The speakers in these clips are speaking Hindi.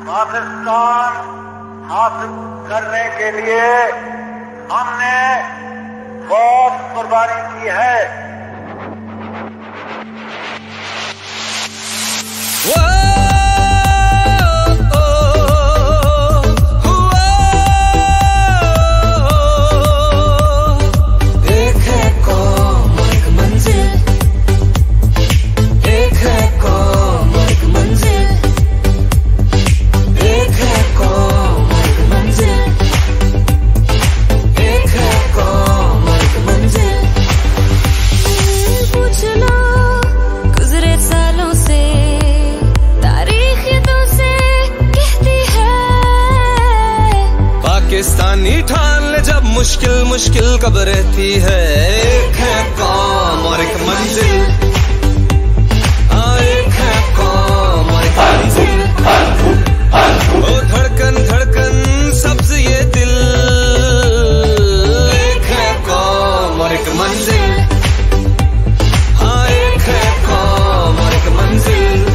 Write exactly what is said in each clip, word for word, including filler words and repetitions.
पाकिस्तान हासिल करने के लिए हमने बहुत कुर्बानी की है। पाकिस्तानी ठान ले जब मुश्किल मुश्किल कब रहती है। एक है कौम और एक मंजिल, एक है कौम और एक मंजिल। ओ धड़कन धड़कन सबसे ये दिल, एक है कौम और एक मंजिल। हाँ एक है कौम और एक मंजिल।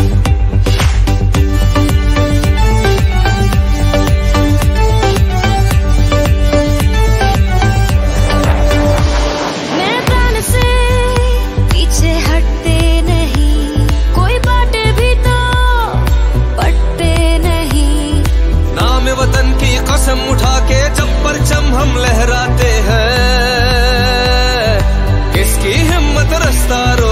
कसम उठा के जब परचम हम लहराते हैं, किसकी हिम्मत रास्ता